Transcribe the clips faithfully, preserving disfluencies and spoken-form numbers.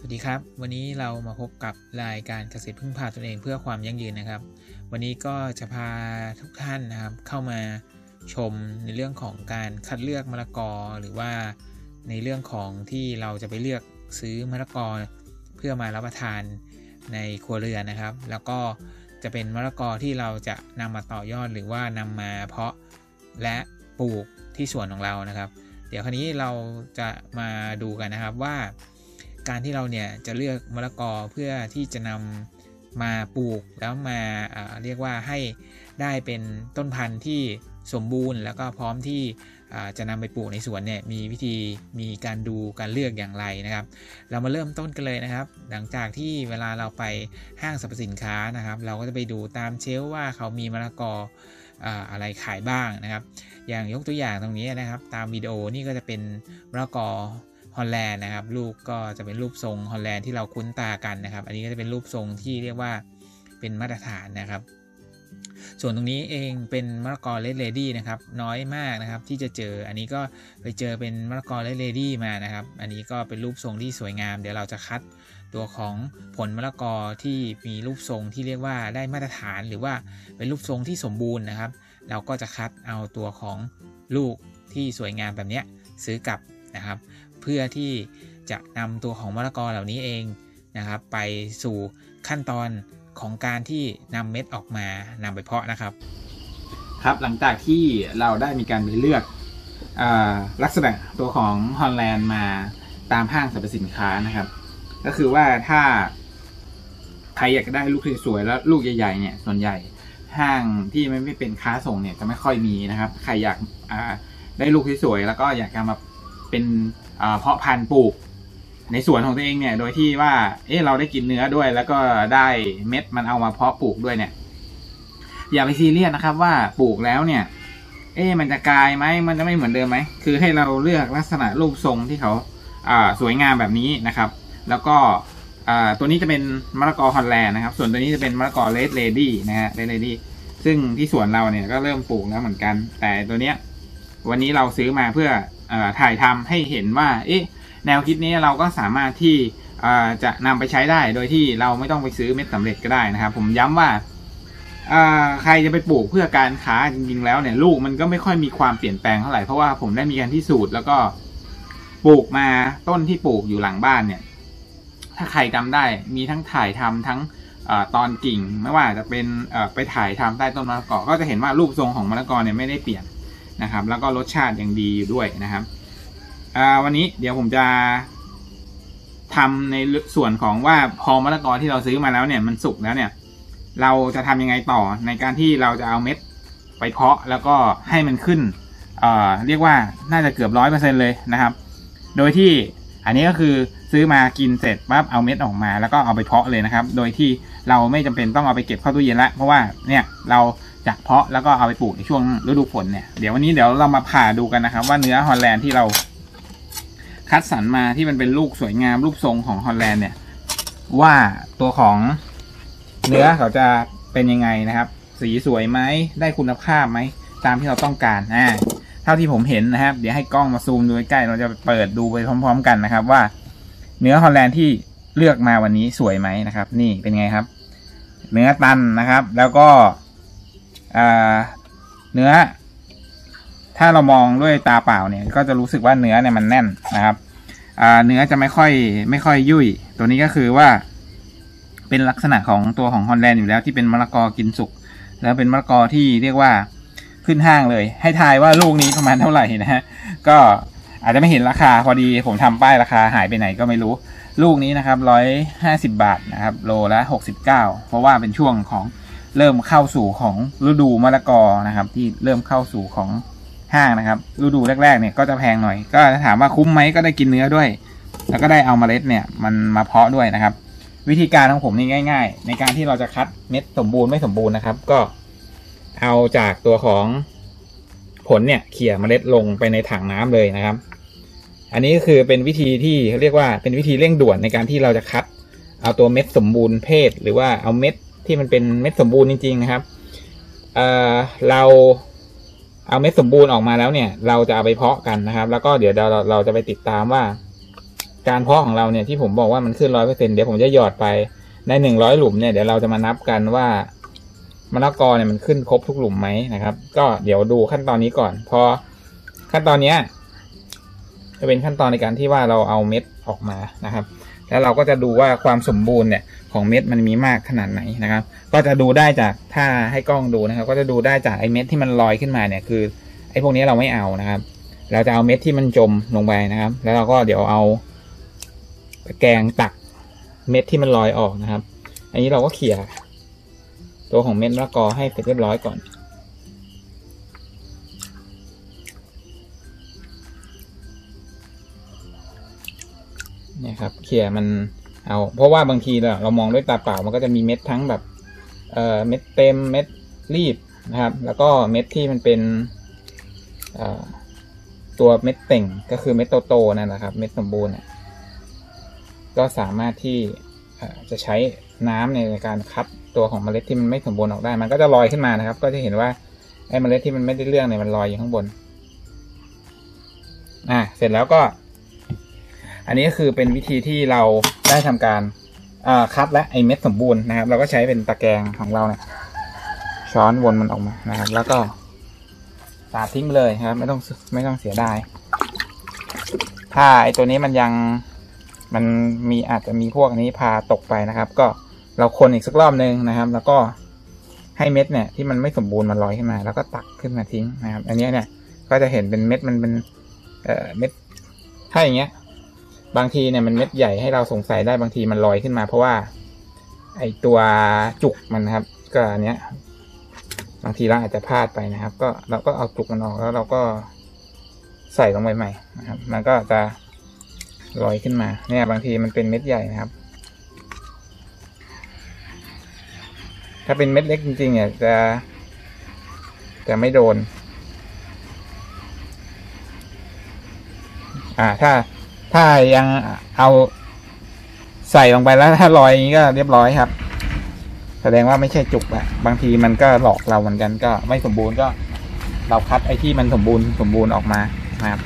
วัสดีครับวันนี้เรามาพบกับรายการเกษตรพึ่งพาตนเองเพื่อความยั่งยืนนะครับวันนี้ก็จะพาทุกท่านนะครับเข้ามาชมในเรื่องของการคัดเลือกมะละกอหรือว่าในเรื่องของที่เราจะไปเลือกซื้อมะละกอเพื่อมารับประทานในครัวเรือนนะครับแล้วก็จะเป็นมะละกอที่เราจะนำมาต่อยอดหรือว่านำมาเพาะและปลูกที่สวนของเรานะครับเดี๋ยวคราวนี้เราจะมาดูกันนะครับว่าการที่เราเนี่ยจะเลือกมะละกอเพื่อที่จะนำมาปลูกแล้วมาเรียกว่าให้ได้เป็นต้นพันธุ์ที่สมบูรณ์แล้วก็พร้อมที่จะนำไปปลูกในสวนเนี่ยมีวิธีมีการดูการเลือกอย่างไรนะครับเรามาเริ่มต้นกันเลยนะครับหลังจากที่เวลาเราไปห้างสรรพสินค้านะครับเราก็จะไปดูตามเชลฟ์ว่าเขามีมะละกออะไรขายบ้างนะครับอย่างยกตัวอย่างตรงนี้นะครับตามวิดีโอนี่ก็จะเป็นมะละกอฮอลแลนด์นะครับลูกก็จะเป็นรูปทรงฮอลแลนด์ที่เราคุ้นตากันนะครับอันนี้ก็จะเป็นรูปทรงที่เรียกว่าเป็นมาตรฐานนะครับส่วนตรงนี้เองเป็นมะละกอเลดเลดี้นะครับน้อยมากนะครับที่จะเจออันนี้ก็ไปเจอเป็นมะละกอเลดเลดี้มานะครับอันนี้ก็เป็นรูปทรงที่สวยงามเดี๋ยวเราจะคัดตัวของผลมะละกอที่มีรูปทรงที่เรียกว่าได้มาตรฐานหรือว่าเป็นรูปทรงที่สมบูรณ์นะครับเราก็จะคัดเอาตัวของลูกที่สวยงามแบบนี้ซื้อกลับนะครับเพื่อที่จะนำตัวของมะละกอเหล่านี้เองนะครับไปสู่ขั้นตอนของการที่นำเม็ดออกมานำไปเพาะนะครับครับหลังจากที่เราได้มีการไปเลือกลักษณะตัวของฮอลแลนด์มาตามห้างสรรพสินค้านะครับก็คือว่าถ้าใครอยากได้ลูกสวยๆแล้วลูกใหญ่ๆเนี่ยส่วนใหญ่ห้างที่ไม่เป็นค้าส่งเนี่ยจะไม่ค่อยมีนะครับใครอยากได้ลูกสวยๆแล้วก็อยากจะมาเป็นเพาะพันธุ์ปลูกในสวนของตัวเองเนี่ยโดยที่ว่าเออเราได้กินเนื้อด้วยแล้วก็ได้เม็ดมันเอามาเพาะปลูกด้วยเนี่ยอย่าไปซีเรียสนะครับว่าปลูกแล้วเนี่ยเออมันจะกลายไหมมันจะไม่เหมือนเดิมไหมคือให้เราเลือกลักษณะรูปทรงที่เขาสวยงามแบบนี้นะครับแล้วก็ตัวนี้จะเป็นมะละกอฮอลแลนด์นะครับส่วนตัวนี้จะเป็นมะละกอเลดเลดี้นะฮะเลดเลดี้ซึ่งที่สวนเราเนี่ยก็เริ่มปลูกแล้วเหมือนกันแต่ตัวเนี้ยวันนี้เราซื้อมาเพื่อถ่ายทำให้เห็นว่าเอ๊ะแนวคิดนี้เราก็สามารถที่จะนำไปใช้ได้โดยที่เราไม่ต้องไปซื้อเม็ดสำเร็จก็ได้นะครับผมย้ำว่าใครจะไปปลูกเพื่อการค้าจริงๆแล้วเนี่ยลูกมันก็ไม่ค่อยมีความเปลี่ยนแปลงเท่าไหร่เพราะว่าผมได้มีการพิสูจน์แล้วก็ปลูกมาต้นที่ปลูกอยู่หลังบ้านเนี่ยถ้าใครจำได้มีทั้งถ่ายทำทั้งตอนกิ่งไม่ว่าจะเป็นไปถ่ายทำใต้ต้นมะละกอก็จะเห็นว่ารูปทรงของมะละกอเนี่ยไม่ได้เปลี่ยนนะครับแล้วก็รสชาติยังดีอยู่ด้วยนะครับวันนี้เดี๋ยวผมจะทำในส่วนของว่าพอมะละกอที่เราซื้อมาแล้วเนี่ยมันสุกแล้วเนี่ยเราจะทำยังไงต่อในการที่เราจะเอาเม็ดไปเพาะแล้วก็ให้มันขึ้นเอ่อเรียกว่าน่าจะเกือบร้อยเปอร์เซ็นต์เลยนะครับโดยที่อันนี้ก็คือซื้อมากินเสร็จปั๊บเอาเม็ดออกมาแล้วก็เอาไปเพาะเลยนะครับโดยที่เราไม่จำเป็นต้องเอาไปเก็บเข้าตู้เย็นละเพราะว่าเนี่ยเราจะเพาะแล้วก็เอาไปปลูกในช่วงฤดูฝนเนี่ยเดี๋ยววันนี้เดี๋ยวเรามาผ่าดูกันนะครับว่าเนื้อฮอลแลนด์ที่เราคัดสรรมาที่มันเป็นลูกสวยงามรูปทรงของฮอลแลนด์เนี่ยว่าตัวของเนื้อเขาจะเป็นยังไงนะครับสีสวยไหมได้คุณภาพไหมตามที่เราต้องการอ่าเท่าที่ผมเห็นนะครับเดี๋ยวให้กล้องมาซูมดูใกล้เราจะเปิดดูไปพร้อมๆกันนะครับว่าเนื้อฮอลแลนด์ที่เลือกมาวันนี้สวยไหมนะครับนี่เป็นไงครับเนื้อตันนะครับแล้วก็เนื้อถ้าเรามองด้วยตาเปล่าเนี่ยก็จะรู้สึกว่าเนื้อเนี่ยมันแน่นนะครับเนื้อจะไม่ค่อยไม่ค่อยยุ่ยตัวนี้ก็คือว่าเป็นลักษณะของตัวของฮอลแลนด์อยู่แล้วที่เป็นมะละกอกินสุกแล้วเป็นมะละกอที่เรียกว่าขึ้นห้างเลยให้ทายว่าลูกนี้ประมาณเท่าไหร่นะฮะก็อาจจะไม่เห็นราคาพอดีผมทำป้ายราคาหายไปไหนก็ไม่รู้ลูกนี้นะครับร้อยห้าสิบบาทนะครับโลละหกสิบเก้าเพราะว่าเป็นช่วงของเริ่มเข้าสู่ของฤดูมะละกอนะครับที่เริ่มเข้าสู่ของห้างนะครับฤดูแรกๆเนี่ยก็จะแพงหน่อยก็ถามว่าคุ้มไหมก็ได้กินเนื้อด้วยแล้วก็ได้เอาเมล็ดเนี่ยมันมาเพาะด้วยนะครับวิธีการของผมนี่ง่ายๆในการที่เราจะคัดเม็ดสมบูรณ์ไม่สมบูรณ์นะครับก็เอาจากตัวของผลเนี่ยเขี่ยเมล็ดลงไปในถังน้ำเลยนะครับอันนี้ก็คือเป็นวิธีที่เขาเรียกว่าเป็นวิธีเร่งด่วนในการที่เราจะคัดเอาตัวเม็ดสมบูรณ์เพศหรือว่าเอาเม็ดที่มันเป็นเม็ดสมบูรณ์จริงๆนะครับเอ่อเราเอาเม็ดสมบูรณ์ออกมาแล้วเนี่ยเราจะเอาไปเพาะกันนะครับแล้วก็เดี๋ยวเราเราจะไปติดตามว่าการเพาะของเราเนี่ยที่ผมบอกว่ามันขึ้นร้อยเปอร์เซ็นต์เดี๋ยวผมจะหยอดไปในหนึ่งร้อยหลุมเนี่ยเดี๋ยวเราจะมานับกันว่ามะละกอเนี่ยมันขึ้นครบทุกหลุมไหมนะครับก็เดี๋ยวดูขั้นตอนนี้ก่อนพอขั้นตอนนี้จะเป็นขั้นตอนในการที่ว่าเราเอาเม็ดออกมานะครับแล้วเราก็จะดูว่าความสมบูรณ์เนี่ยของเม็ดมันมีมากขนาดไหนนะครับก็จะดูได้จากถ้าให้กล้องดูนะครับก็จะดูได้จากไอ้เม็ดที่มันลอยขึ้นมาเนี่ยคือไอ้พวกนี้เราไม่เอานะครับเราจะเอาเม็ดที่มันจมลงไปนะครับแล้วเราก็เดี๋ยวเอาตะแกรงตักเม็ดที่มันลอยออกนะครับอันนี้เราก็เขี่ยตัวของเม็ดมะละกอให้เสร็จเรียบร้อยก่อนเนี่ยครับเขี่ยมันเอาเพราะว่าบางทีเราเรามองด้วยตาเปล่ามันก็จะมีเม็ดทั้งแบบเอ่อเม็ดเต็มเม็ดรีบนะครับแล้วก็เม็ดที่มันเป็นเอ่อตัวเม็ดเต่งก็คือเม็ดโตๆนั่นแหละครับเม็ดสมบูรณ์ก็สามารถที่จะใช้น้ำในการคัดตัวของเมล็ดที่มันไม่สมบูรณ์ออกได้มันก็จะลอยขึ้นมานะครับก็จะเห็นว่าไอ้เมล็ดที่มันไม่ได้เรื่องเนี่ยมันลอยอยู่ข้างบนอ่าเสร็จแล้วก็อันนี้ก็คือเป็นวิธีที่เราได้ทำการคัดและไอเม็ดสมบูรณ์นะครับเราก็ใช้เป็นตะแกรงของเราเนี่ยช้อนวนมันออกมานะครับแล้วก็สาดทิ้งเลยครับไม่ต้องไม่ต้องเสียดายถ้าไอตัวนี้มันยังมันมีอาจจะมีพวกนี้พาตกไปนะครับก็เราคนอีกสักรอบนึงนะครับแล้วก็ให้เม็ดเนี่ยที่มันไม่สมบูรณ์มันลอยขึ้นมาแล้วก็ตักขึ้นมาทิ้งนะครับอันนี้เนี่ยก็จะเห็นเป็นเม็ดมันเป็นเอ่อเม็ดถ้าอย่างเงี้ยบางทีเนี่ยมันเม็ดใหญ่ให้เราสงสัยได้บางทีมันลอยขึ้นมาเพราะว่าไอตัวจุกมันนะครับก็อันเนี้ยบางทีเราอาจจะพลาดไปนะครับก็เราก็เอาจุกมันออกแล้วเราก็ใส่ลงไปใหม่นะครับมันก็จะลอยขึ้นมาเนี่ยบางทีมันเป็นเม็ดใหญ่นะครับถ้าเป็นเม็ดเล็กจริงๆเนี่ยจะจะไม่โดนอ่าถ้าถ้ายังเอาใส่ลงไปแล้วถ้าลอยอย่างนี้ก็เรียบร้อยครับแสดงว่าไม่ใช่จุกอะบางทีมันก็หลอกเราเหมือนกันก็ไม่สมบูรณ์ก็เราคัดไอ้ที่มันสมบูรณ์สมบูรณ์ออกมานะครับ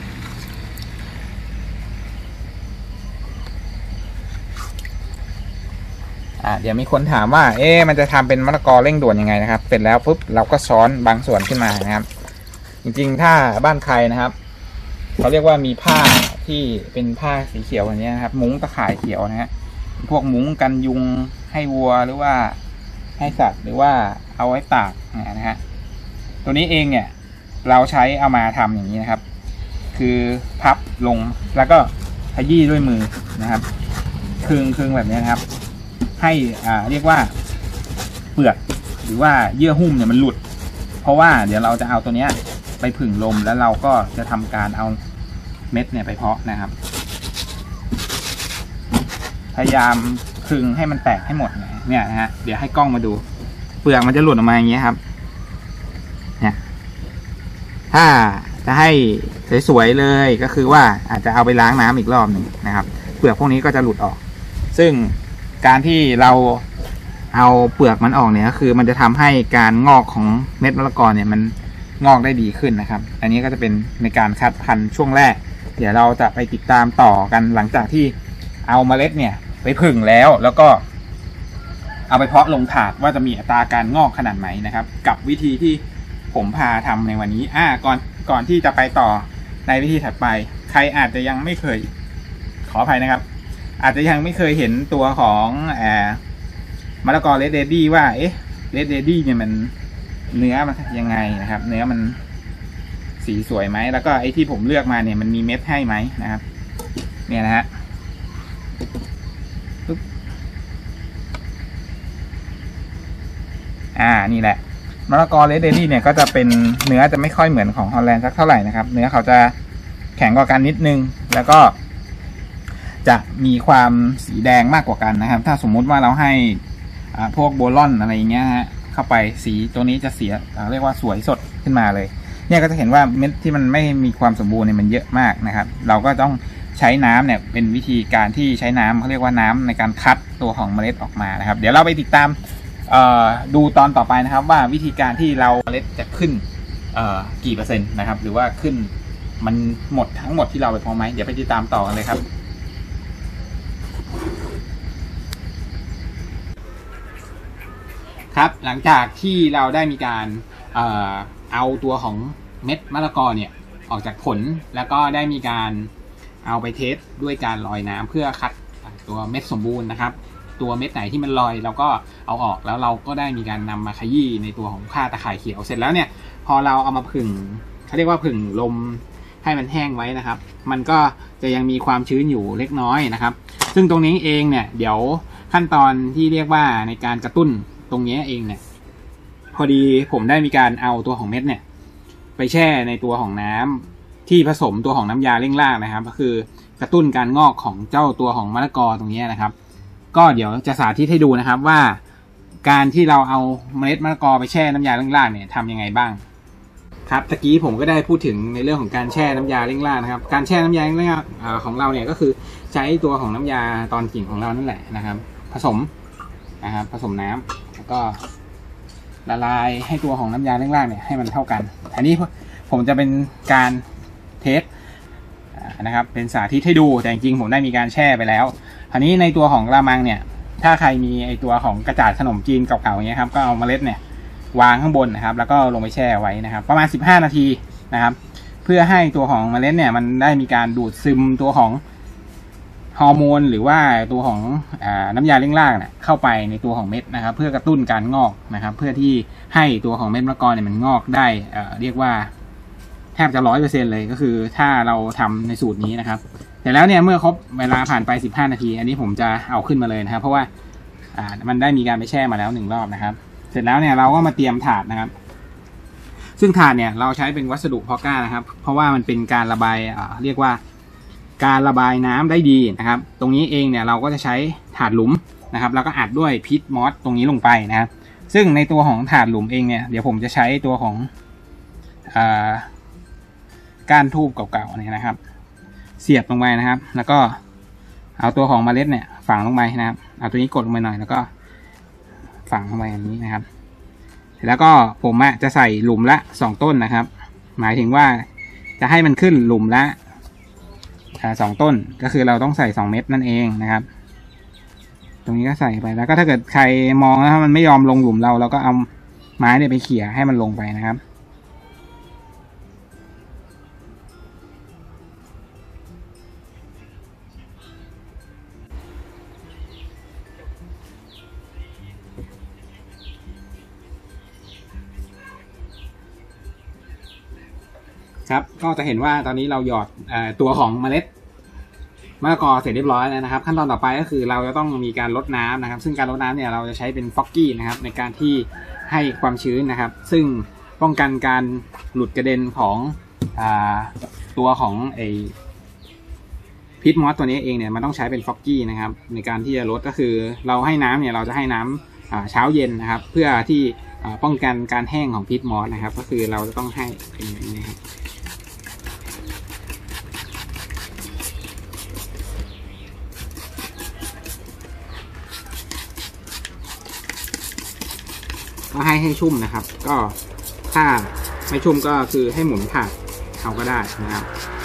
อ่าเดี๋ยวมีคนถามว่าเอ๊ะมันจะทำเป็นมะละกอเร่งด่วนยังไงนะครับเสร็จแล้วปุ๊บเราก็ช้อนบางส่วนขึ้นมานะครับจริงๆถ้าบ้านใครนะครับเขาเรียกว่ามีผ้าที่เป็นผ้าสีเขียวอย่างนี้นะครับมุ้งตะข่ายเขียวนะฮะพวกมุ้งกันยุงให้วัวหรือว่าให้สัตว์หรือว่าเอาไว้ตากนะฮะตัวนี้เองเนี่ยเราใช้เอามาทำอย่างนี้นะครับคือพับลงแล้วก็ขยี้ด้วยมือนะครับคลึงคลึงแบบนี้นะครับให้อ่าเรียกว่าเปลือกหรือว่าเยื่อหุ้มเนี่ยมันหลุดเพราะว่าเดี๋ยวเราจะเอาตัวเนี้ยไปผึ่งลมแล้วเราก็จะทำการเอาเม็ดเนี่ยไปเพาะนะครับพยายามคลึงให้มันแตกให้หมดเนี่ยนะฮะเดี๋ยวให้กล้องมาดูเปลือกมันจะหลุดออกมาอย่างเงี้ยครับเนี่ยถ้าจะให้สวยๆเลยก็คือว่าอาจจะเอาไปล้างน้ำอีกรอบหนึ่งนะครับเปลือกพวกนี้ก็จะหลุดออกซึ่งการที่เราเอาเปลือกมันออกเนี่ยก็คือมันจะทำให้การงอกของเม็ดมะละกอเนี่ยมันงอกได้ดีขึ้นนะครับอันนี้ก็จะเป็นในการคัดพันธุ์ช่วงแรกเดี๋ยวเราจะไปติดตามต่อกันหลังจากที่เอาเมล็ดเนี่ยไปผึ่งแล้วแล้วก็เอาไปเพาะลงถาดว่าจะมีอัตราการงอกขนาดไหนนะครับกับวิธีที่ผมพาทำในวันนี้อ่าก่อนก่อนที่จะไปต่อในวิธีถัดไปใครอาจจะยังไม่เคยขออภัยนะครับอาจจะยังไม่เคยเห็นตัวของแอมะละกอเรดเดดี้ว่าเอ๊ะเรดเดดี้เนี่ยมันเนื้อมันยังไงนะครับเนื้อมันสีสวยไหมแล้วก็ไอ้ที่ผมเลือกมาเนี่ยมันมีเม็ดให้ไหมนะครับเนี่ยนะฮะอ่านี่แหละมะละกอเรดเดดี้เนี่ยก็จะเป็นเนื้อจะไม่ค่อยเหมือนของฮอลแลนด์สักเท่าไหร่นะครับเนื้อเขาจะแข็งกว่ากันนิดนึงแล้วก็จะมีความสีแดงมากกว่ากันนะครับถ้าสมมุติว่าเราให้อ่าพวกโบลอนอะไรอย่างเงี้ยฮะเข้าไปสีตัวนี้จะเสียเรียกว่าสวยสดขึ้นมาเลยเนี่ยก็จะเห็นว่าเม็ดที่มันไม่มีความสมบูรณ์เนี่ยมันเยอะมากนะครับเราก็ต้องใช้น้ำเนี่ยเป็นวิธีการที่ใช้น้ำเขาเรียกว่าน้ำในการคัดตัวของเมล็ดออกมานะครับเดี๋ยวเราไปติดตามดูตอนต่อไปนะครับว่าวิธีการที่เราเมล็ดจะขึ้นกี่เปอร์เซ็นต์นะครับหรือว่าขึ้นมันหมดทั้งหมดที่เราไปพอไหมเดี๋ยวไปติดตามต่อกันเลยครับครับหลังจากที่เราได้มีการเอ่อเอาตัวของเม็ดมะละกอเนี่ยออกจากผลแล้วก็ได้มีการเอาไปเทสด้วยการลอยน้ำเพื่อคัดตัวเม็ดสมบูรณ์นะครับตัวเม็ดไหนที่มันลอยเราก็เอาออกแล้วเราก็ได้มีการนำมาขยี้ในตัวของผ้าตะข่ายเขียวเสร็จแล้วเนี่ยพอเราเอามาผึ่งเขาเรียกว่าผึ่งลมให้มันแห้งไว้นะครับมันก็จะยังมีความชื้นอยู่เล็กน้อยนะครับซึ่งตรงนี้เองเนี่ยเดี๋ยวขั้นตอนที่เรียกว่าในการกระตุ้นตรงนี้เองเนี่ยพอดีผมได้มีการเอาตัวของเม็ดเนี่ยไปแช่ในตัวของน้ำที่ผสมตัวของน้ำยาเร่งรากนะครับก็คือกระตุ้นการงอกของเจ้าตัวของมะละกอตรงนี้นะครับก็เดี๋ยวจะสาธิตให้ดูนะครับว่าการที่เราเอาเมล็ดมะละกอไปแช่น้ำยาเร่งรากเนี่ยทำยังไงบ้างครับตะกี้ผมก็ได้พูดถึงในเรื่องของการแช่น้ำยาเร่งรากนะครับการแช่น้ำยาเร่งรากของเราเนี่ยก็คือใช้ตัวของน้ำยาตอนกิ่งของเรานั่นแหละนะครับผสมนะครับผสมน้ำแล้วก็ละลายให้ตัวของน้ำยาเร่งรากเนี่ยให้มันเท่ากันอันนี้ผมจะเป็นการเทสนะครับเป็นสาธิตให้ดูแต่จริงๆผมได้มีการแช่ไปแล้วอันนี้ในตัวของกระมังเนี่ยถ้าใครมีไอตัวของกระจาดขนมจีนเก่าๆอย่างเงี้ยครับก็เอาเมล็ดเนี่ยวางข้างบนนะครับแล้วก็ลงไปแช่ไว้นะครับประมาณสิบห้านาทีนะครับเพื่อให้ตัวของเมล็ดเนี่ยมันได้มีการดูดซึมตัวของฮอร์โมนหรือว่าตัวของอ่าน้ำยาเร่งรากเนี่ยเข้าไปในตัวของเม็ดนะครับเพื่อกระตุ้นการงอกนะครับเพื่อที่ให้ตัวของเม็ดมะละกอเนี่ยมันงอกได้เอ่อเรียกว่าแทบจะร้อยเปอร์เซ็นต์เลยก็คือถ้าเราทำในสูตรนี้นะครับแต่แล้วเนี่ยเมื่อครบเวลาผ่านไปสิบห้านาทีอันนี้ผมจะเอาขึ้นมาเลยนะครับเพราะว่าอ่ามันได้มีการไปแช่มาแล้วหนึ่งรอบนะครับเสร็จแล้วเนี่ยเราก็มาเตรียมถาดนะครับซึ่งถาดเนี่ยเราใช้เป็นวัสดุพอก้านะครับเพราะว่ามันเป็นการระบายอ่าเรียกว่าการระบายน้ำได้ดีนะครับตรงนี้เองเนี่ยเราก็จะใช้ถาดหลุมนะครับแล้วก็อัดด้วยพิษมอสตรงนี้ลงไปนะครับซึ่งในตัวของถาดหลุมเองเนี่ยเดี๋ยวผมจะใช้ตัวของอ่าก้านทูบเก่าๆเนี่ยนะครับเสียบลงไปนะครับแล้วก็เอาตัวของเมล็ดเนี่ยฝังลงไปนะครับเอาตัวนี้กดลงไปหน่อยแล้วก็ฝังลงไปอย่างนี้นะครับแล้วก็ผมอ่ะจะใส่หลุมละสองต้นนะครับหมายถึงว่าจะให้มันขึ้นหลุมละสองต้นก็คือเราต้องใส่สองเม็ดนั่นเองนะครับตรงนี้ก็ใส่ไปแล้วก็ถ้าเกิดใครมองแล้วมันไม่ยอมลงหลุมเราเราก็เอาไม้เนี่ยไปเขี่ยให้มันลงไปนะครับครับก็จะเห็นว่าตอนนี้เราหยอดตัวของเมล็ดมะละกอเสร็จเรียบร้อยแล้วนะครับขั้นตอนต่อไปก็คือเราจะต้องมีการลดน้ำนะครับซึ่งการลดน้ำเนี่ยเราจะใช้เป็นฟอกกี้นะครับในการที่ให้ความชื้นนะครับซึ่งป้องกันการหลุดกระเด็นของอ่าตัวของไอพิษมอสตัวนี้เองเนี่ยมันต้องใช้เป็นฟอกกี้นะครับในการที่จะลดก็คือเราให้น้ำเนี่ยเราจะให้น้ำเช้าเย็นนะครับเพื่อที่ป้องกันการแห้งของพิษมอสนะครับก็คือเราจะต้องให้เป็นอย่างนี้ครับก็ให้ให้ชุ่มนะครับก็ถ้าไม่ชุ่มก็คือให้หมุนถาดเอาก็ได้นะครับ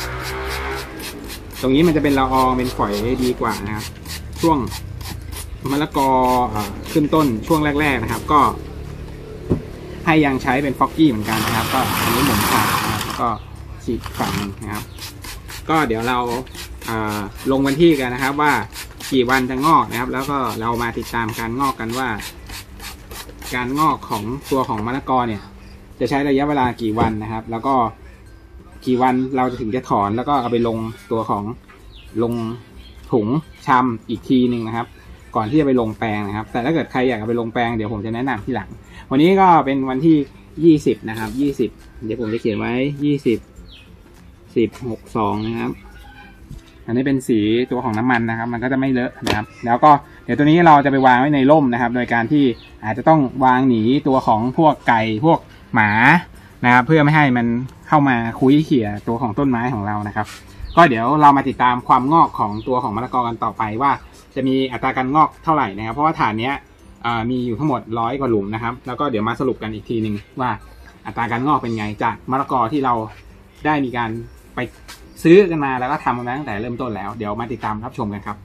ตรงนี้มันจะเป็นละอองเป็นฝอยดีกว่านะครับช่วงมะละกอขึ้นต้นช่วงแรกๆนะครับก็ให้ยังใช้เป็นฟอกกี้เหมือนกันนะครับก็อันนี้หมุนถาดนะครับก็ฉีกฝั่งนะครับก็เดี๋ยวเราลงวันที่กันนะครับว่ากี่วันจะงอกนะครับแล้วก็เรามาติดตามการงอกกันว่าการงอกของตัวของมะละกอเนี่ยจะใช้ระยะเวลากี่วันนะครับแล้วก็กี่วันเราจะถึงจะถอนแล้วก็เอาไปลงตัวของลงถุงชำอีกทีหนึ่งนะครับก่อนที่จะไปลงแปลงนะครับแต่ถ้าเกิดใครอยากเอาไปลงแปลงเดี๋ยวผมจะแนะนำที่หลังวันนี้ก็เป็นวันที่ยี่สิบนะครับยี่สิบเดี๋ยวผมจะเขียนไว้ยี่สิบ สิบ หก สองนะครับอันนี้เป็นสีตัวของน้ำมันนะครับมันก็จะไม่เลอะนะครับแล้วก็เดี๋ยวตัวนี้เราจะไปวางไว้ในร่มนะครับโดยการที่อาจจะต้องวางหนีตัวของพวกไก่พวกหมานะครับเพื่อไม่ให้มันเข้ามาคุ้ยเขี่ยตัวของต้นไม้ของเรานะครับก็เดี๋ยวเรามาติดตามความงอกของตัวของมะละกอกันต่อไปว่าจะมีอัตราการงอกเท่าไหร่นะครับเพราะว่าฐานนี้มีอยู่ทั้งหมดร้อยกว่าหลุมนะครับแล้วก็เดี๋ยวมาสรุปกันอีกทีหนึ่งว่าอัตราการงอกเป็นไงจากมะละกอที่เราได้มีการไปซื้อกันมาแล้วก็ทำมาตั้งแต่เริ่มต้นแล้วเดี๋ยวมาติดตามรับชมกันครับ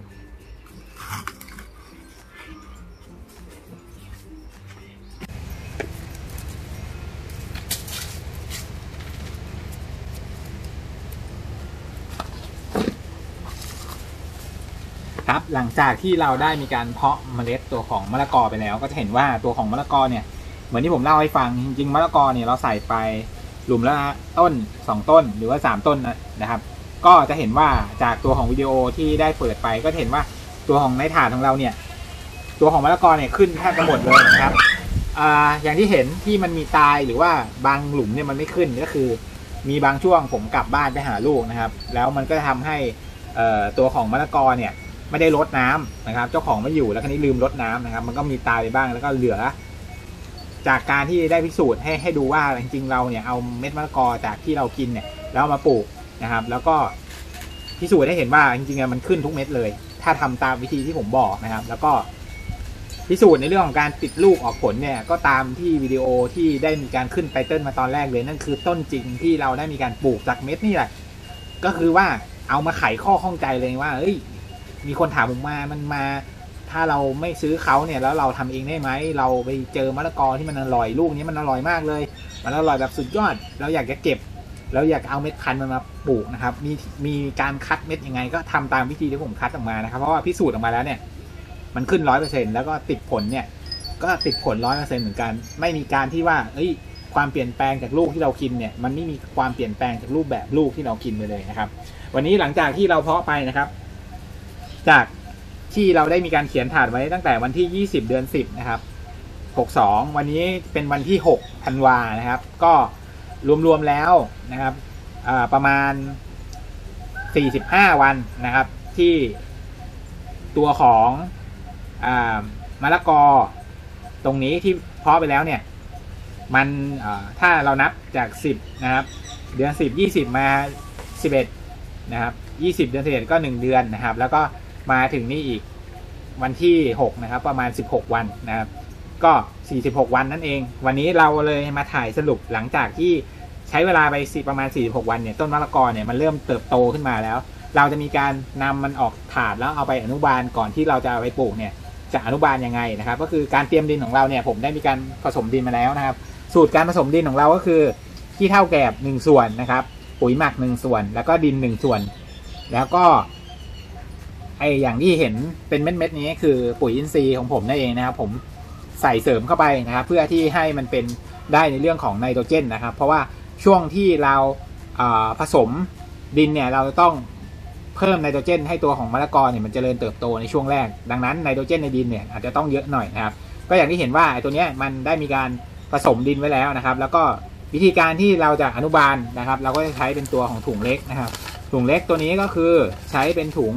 ครับหลังจากที่เราได้มีการเพาะเมล็ดตัวของมะละกอไปแล้วก็จะเห็นว่าตัวของมะละกอเนี่ยเหมือนที่ผมเล่าให้ฟังจริงๆมะละกอเนี่ยเราใส่ไปหลุมละต้นสองต้นหรือว่าสามต้นนะครับก็จะเห็นว่าจากตัวของวิดีโอที่ได้เปิดไปก็เห็นว่าตัวของในถาดของเราเนี่ยตัวของมะละกอเนี่ยขึ้นแทบจะหมดเลยนะครับอ่าอย่างที่เห็นที่มันมีตายหรือว่าบางหลุมเนี่ยมันไม่ขึ้นก็คือมีบางช่วงผมกลับบ้านไปหาลูกนะครับแล้วมันก็ทำให้ตัวของมะละกอเนี่ยไม่ได้รดน้ำนะครับเจ้าของไม่อยู่แล้วคราวนี้ลืมรดน้ำนะครับมันก็มีตายไปบ้างแล้วก็เหลือจากการที่ได้พิสูจน์ให้ให้ดูว่าจริงๆเราเนี่ยเอาเม็ดมะละกอจากที่เรากินเนี่ยแล้วมาปลูกนะครับแล้วก็พิสูจน์ให้เห็นว่าจริงๆมันขึ้นทุกเม็ดเลยถ้าทำตามวิธีที่ผมบอกนะครับแล้วก็พิสูจน์ในเรื่องของการติดลูกออกผลเนี่ยก็ตามที่วิดีโอที่ได้มีการขึ้นไตเติ้ลมาตอนแรกเลยนั่นคือต้นจริงที่เราได้มีการปลูกจากเม็ดนี่แหละก็คือว่าเอามาไขข้อข้องใจเลยว่าเอ้ยมีคนถามผมมามันมาถ้าเราไม่ซื้อเขาเนี่ยแล้วเราทำเองได้ไหมเราไปเจอมะละกอที่มันอร่อยลูกนี้มันอร่อยมากเลยมันอร่อยแบบสุดยอดเราอยากจะเก็บเราอยากเอาเม็ดพันธุ์มันมาปลูกนะครับมีมีการคัดเม็ดยังไงก็ทำตามวิธีที่ผมคัดออกมานะครับเพราะว่าพิสูจน์ออกมาแล้วเนี่ยมันขึ้นร้อยเปอร์เซ็นต์แล้วก็ติดผลเนี่ยก็ติดผลร้อยเปอร์เซ็นต์เหมือนกันไม่มีการที่ว่าเอ้ยความเปลี่ยนแปลงจากลูกที่เรากินเนี่ยมันไม่มีความเปลี่ยนแปลงจากรูปแบบลูกที่เรากินไปเลยนะครับวันนี้หลังจากที่เราเพาะไปนะครับจากที่เราได้มีการเขียนถาดไว้ตั้งแต่วันที่ยี่สิบเดือนสิบนะครับหกสิบสองวันนี้เป็นวันที่หกธันวานะครับก็รวมๆแล้วนะครับประมาณสี่สิบห้าวันนะครับที่ตัวของมะละกอตรงนี้ที่เพาะไปแล้วเนี่ยมันถ้าเรานับจากสิบนะครับเดือนสิบ ยี่สิบมาสิบเอ็ดนะครับยี่สิบเดือนสิบเอ็ดก็หนึ่งเดือนนะครับแล้วก็มาถึงนี่อีกวันที่หกนะครับประมาณสิบหกวันนะครับก็สี่สิบหกวันนั่นเองวันนี้เราเลยมาถ่ายสรุปหลังจากที่ใช้เวลาไปประมาณสี่สิบหกวันเนี่ยต้นมะละกอเนี่ยมันเริ่มเติบโตขึ้นมาแล้วเราจะมีการนำมันออกถาดแล้วเอาไปอนุบาลก่อนที่เราจะเอาไปปลูกเนี่ยจะอนุบาลยังไงนะครับก็คือการเตรียมดินของเราเนี่ยผมได้มีการผสมดินมาแล้วนะครับสูตรการผสมดินของเราก็คือขี้เถ้าแกบหนึ่งส่วนนะครับปุ๋ยหมักหนึ่งส่วนแล้วก็ดินหนึ่งส่วนแล้วก็ไออย่างที่เห็นเป็นเม็ดๆนี้คือปุ๋ยอินทรีย์ของผมนั่นเองนะครับผมใส่เสริมเข้าไปนะครับเพื่อที่ให้มันเป็นได้ในเรื่องของไนโตรเจนนะครับเพราะว่าช่วงที่เราผสมดินเนี่ยเราต้องเพิ่มไนโตรเจนให้ตัวของมะละกอเนี่ยมันเจริญเติบโตในช่วงแรกดังนั้นไนโตรเจนในดินเนี่ยอาจจะต้องเยอะหน่อยนะครับก็อย่างที่เห็นว่าไอตัวเนี้ยมันได้มีการผสมดินไว้แล้วนะครับแล้วก็วิธีการที่เราจะอนุบาลนะครับเราก็จะใช้เป็นตัวของถุงเล็กนะครับถุงเล็กตัวนี้ก็คือใช้เป็นถุง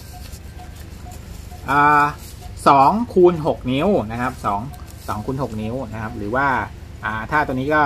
อ่าสองคูณหกนิ้วนะครับสองสองคูณหกนิ้วนะครับหรือว่าอ่าถ้าตัวนี้ก็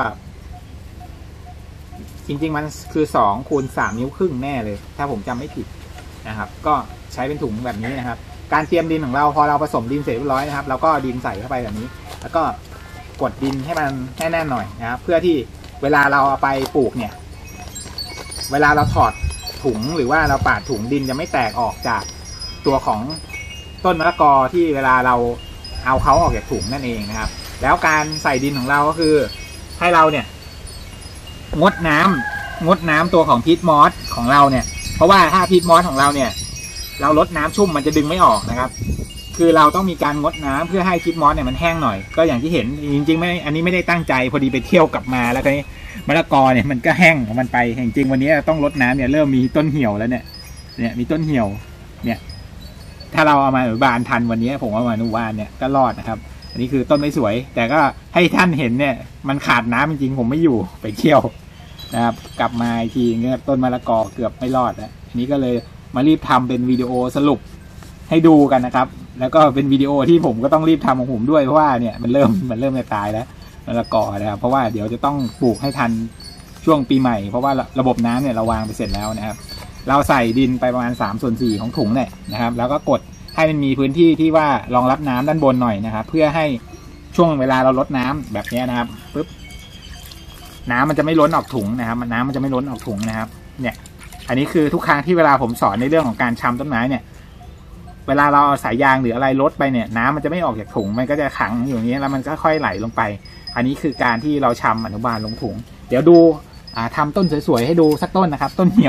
จริงๆมันคือสองคูณสามนิ้วครึ่งแน่เลยถ้าผมจำไม่ผิดนะครับก็ใช้เป็นถุงแบบนี้นะครับการเตรียมดินของเราพอเราผสมดินเสร็จเรียบร้อยนะครับเราก็ดินใส่เข้าไปแบบนี้แล้วก็กดดินให้มันแน่นๆหน่อยนะครับเพื่อที่เวลาเราเอาไปปลูกเนี่ยเวลาเราถอดถุงหรือว่าเราปาดถุงดินจะไม่แตกออกจากตัวของต้นมะละกอที่เวลาเราเอาเขาออกจากถุงนั่นเองนะครับแล้วการใส่ดินของเราก็คือให้เราเนี่ยงดน้ำงดน้ำตัวของพีทมอสของเราเนี่ยเพราะว่าถ้าพีทมอสของเราเนี่ยเราลดน้ำชุ่มมันจะดึงไม่ออกนะครับคือเราต้องมีการงดน้ำเพื่อให้พีทมอสเนี่ยมันแห้งหน่อยก็อย่างที่เห็นจริงๆไม่อันนี้ไม่ได้ตั้งใจพอดีไปเที่ยวกลับมาแล้วก็มะละกอเนี่ยมันก็แห้งของมันไปจริงๆวันนี้ต้องลดน้ำเนี่ยเริ่มมีต้นเหี่ยวแล้วเนี่ยเนี่ยมีต้นเหี่ยวเนี่ยถ้าเราเอามาอนุบาลทันวันนี้ผมเอามาอนุบาลเนี่ยก็รอดนะครับอันนี้คือต้นไม่สวยแต่ก็ให้ท่านเห็นเนี่ยมันขาดน้ำจริงๆผมไม่อยู่ไปเที่ยวนะครับกลับมาอีกทีเนี่ยต้นมะละกอเกือบไม่รอดแล้วอันนี้ก็เลยมารีบทำเป็นวิดีโอสรุปให้ดูกันนะครับแล้วก็เป็นวิดีโอที่ผมก็ต้องรีบทำของผมด้วยเพราะว่าเนี่ยมันเริ่มมันเริ่มจะตายแล้วมะละกอนะครับเพราะว่าเดี๋ยวจะต้องปลูกให้ทันช่วงปีใหม่เพราะว่าระบบน้ำเนี่ยเราวางไปเสร็จแล้วนะครับเราใส่ดินไปประมาณสามส่วนสี่ของถุงเนี่ยนะครับแล้วก็กดให้มันมีพื้นที่ที่ว่ารองรับน้ำด้านบนหน่อยนะครับเพื่อให้ช่วงเวลาเราลดน้ำแบบนี้นะครับปุ๊บน้ำมันจะไม่ล้นออกถุงนะครับน้ำมันจะไม่ล้นออกถุงนะครับเนี่ยอันนี้คือทุกครั้งที่เวลาผมสอนในเรื่องของการชำต้นไม้เนี่ยเวลาเราเอาสายยางหรืออะไรลดไปเนี่ยน้ำมันจะไม่ออกจากถุงมันก็จะขังอยู่อย่างนี้แล้วมันก็ค่อยไหลลงไปอันนี้คือการที่เราชำอนุบาลลงถุงเดี๋ยวดูทำต้นสวยๆให้ดูสักต้นนะครับต้นเหี่ยว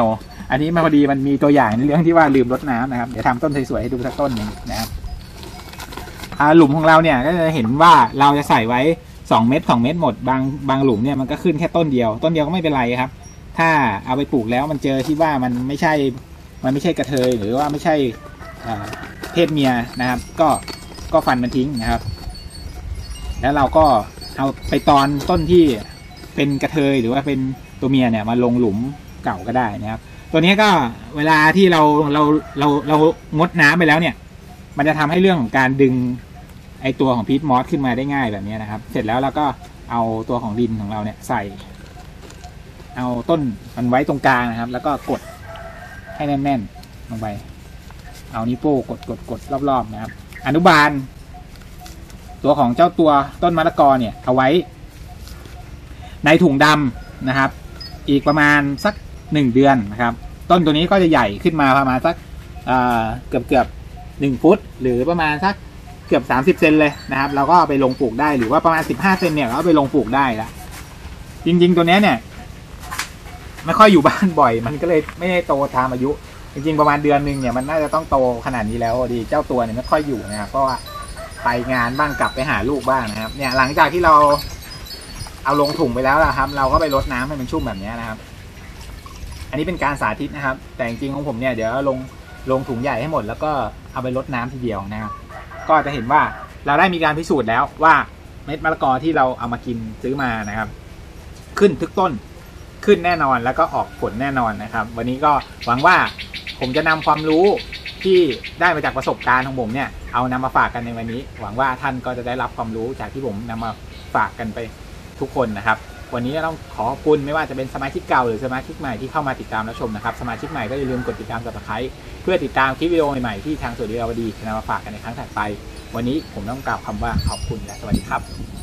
อันนี้มาพอดีมันมีตัวอย่างในเรื่องที่ว่าลืมรดน้ำนะครับเดี๋ยวทำต้นสวยๆให้ดูสักต้นหนึ่งนะครับหลุมของเราเนี่ยก็จะเห็นว่าเราจะใส่ไว้สองเม็ดสองเม็ดหมดบางบางหลุมเนี่ยมันก็ขึ้นแค่ต้นเดียวต้นเดียวก็ไม่เป็นไรครับถ้าเอาไปปลูกแล้วมันเจอที่ว่ามันไม่ใช่มันไม่ใช่กระเทยหรือว่าไม่ใช่เพศเมียนะครับก็ก็ฟันมันทิ้งนะครับแล้วเราก็เอาไปตอนต้นที่เป็นกระเทยหรือว่าเป็นตัวเมียเนี่ยมาลงหลุมเก่าก็ได้นะครับตัวนี้ก็เวลาที่เราเราเราเรางดน้ำไปแล้วเนี่ยมันจะทำให้เรื่องของการดึงไอตัวของพีทมอสขึ้นมาได้ง่ายแบบนี้นะครับเสร็จแล้วเราก็เอาตัวของดินของเราเนี่ยใส่เอาต้นมันไว้ตรงกลางนะครับแล้วก็กดให้แน่นๆลงไปเอานิ้วโป้งกดกดกดรอบๆนะครับอนุบาลตัวของเจ้าตัวต้นมะละกอเนี่ยเอาไว้ในถุงดำนะครับอีกประมาณสักหนึ่งเดือนนะครับต้นตัวนี้ก็จะใหญ่ขึ้นมาประมาณสักเกือบเกือบหนึ่งฟุตหรือประมาณสักเกือบสามสิบเซนเลยนะครับเราก็เอาไปลงปลูกได้หรือว่าประมาณสิบห้าเซนเนี่ยเราเอาไปลงปลูกได้ละจริงๆตัวนี้เนี่ยไม่ค่อยอยู่บ้านบ่อยมันก็เลยไม่ได้โตตามอายุจริงๆประมาณเดือนหนึ่งเนี่ยมันน่าจะต้องโตขนาดนี้แล้วดีเจ้าตัวเนี่ยไม่ค่อยอยู่นะครับเพราะว่าไปงานบ้างกลับไปหาลูกบ้างนะครับเนี่ยหลังจากที่เราเอาลงถุงไปแล้วนะครับเราก็ไปรดน้ำให้มันชุ่มแบบนี้นะครับอันนี้เป็นการสาธิตนะครับแต่จริงๆของผมเนี่ยเดี๋ยวลงลงถุงใหญ่ให้หมดแล้วก็เอาไปรดน้ำทีเดียวนะครับก็จะเห็นว่าเราได้มีการพิสูจน์แล้วว่าเม็ดมะละกอที่เราเอามากินซื้อมานะครับขึ้นทุกต้นขึ้นแน่นอนแล้วก็ออกผลแน่นอนนะครับวันนี้ก็หวังว่าผมจะนำความรู้ที่ได้มาจากประสบการณ์ของผมเนี่ยเอานำมาฝากกันในวันนี้หวังว่าท่านก็จะได้รับความรู้จากที่ผมนำมาฝากกันไปทุกคนนะครับวันนี้ต้องขอขอบคุณไม่ว่าจะเป็นสมาชิกเก่าหรือสมาชิกใหม่ที่เข้ามาติดตามรับชมนะครับสมาชิกใหม่ก็อย่าลืมกดติดตามซับสไครบ์เพื่อติดตามคลิปวิดีโอใหม่ๆที่ทางสวนวิวดีจะนำมาฝากกันในครั้งถัดไปวันนี้ผมต้องกล่าวคำว่าขอบคุณและสวัสดีครับ